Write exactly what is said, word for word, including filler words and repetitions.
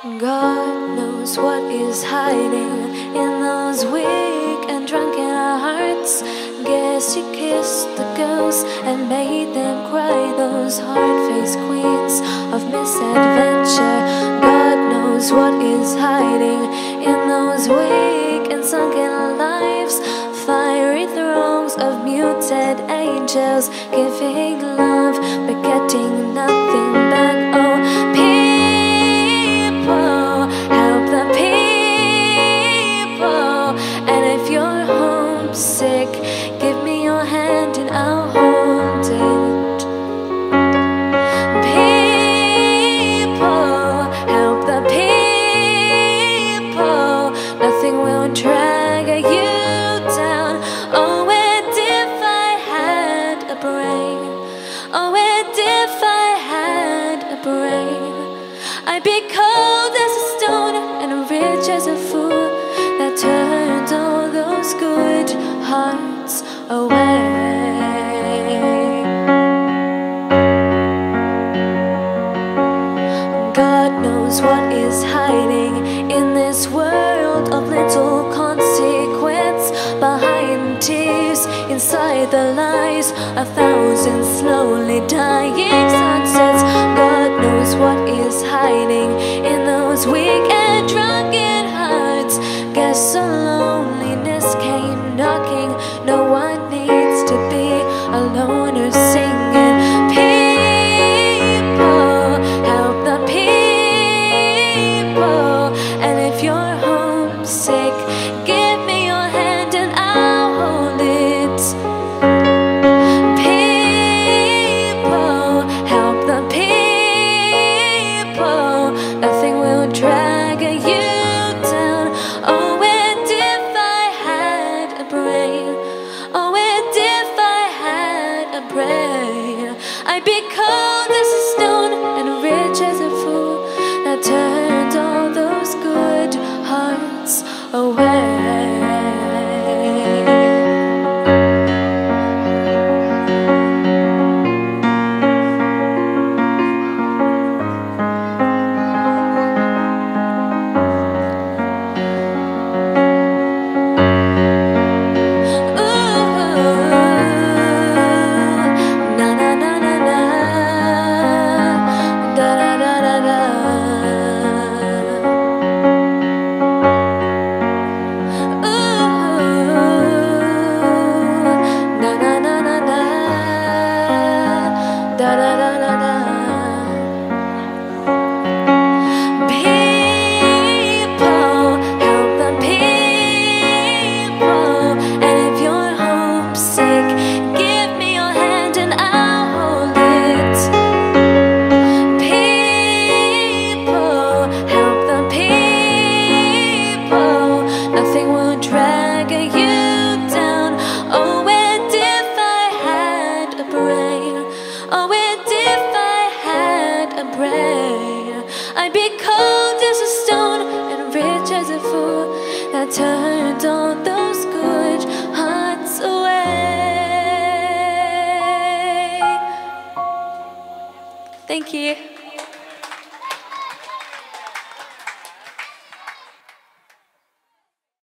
God knows what is hiding in those weak and drunken hearts. Guess he kissed the ghosts and made them cry, those hard-faced queens of misadventure. God knows what is hiding in those weak and sunken lives. Fiery thrones of muted angels, giving love but getting nothing back. Oh, people, help the people. And if you're homesick, give me your hand and I'll hold it. People, help the people. Nothing will drag you down. Oh, and if I had a brain, oh, and if I had a brain, I'd be cold as a stone and rich as a fool that turned all those good hearts away. God knows what is hiding in this world of little consequence. Behind tears, inside the lies, a thousand slowly dying sunsets. God knows what is hiding in those weak and drunken hearts. Guess a loneliness came knocking. No one needs to be alone or singing. People, help the people. And if you're homesick, give me your hand and I'll hold it. People, help the people. Nothing will drag you down. Oh, and if I had a brain, oh, and if I had a brain, I'd be cold as a stone and rich as a fool that turned all those good hearts away. I'd be cold as a stone and rich as a fool that turned all those good hearts away. Thank you.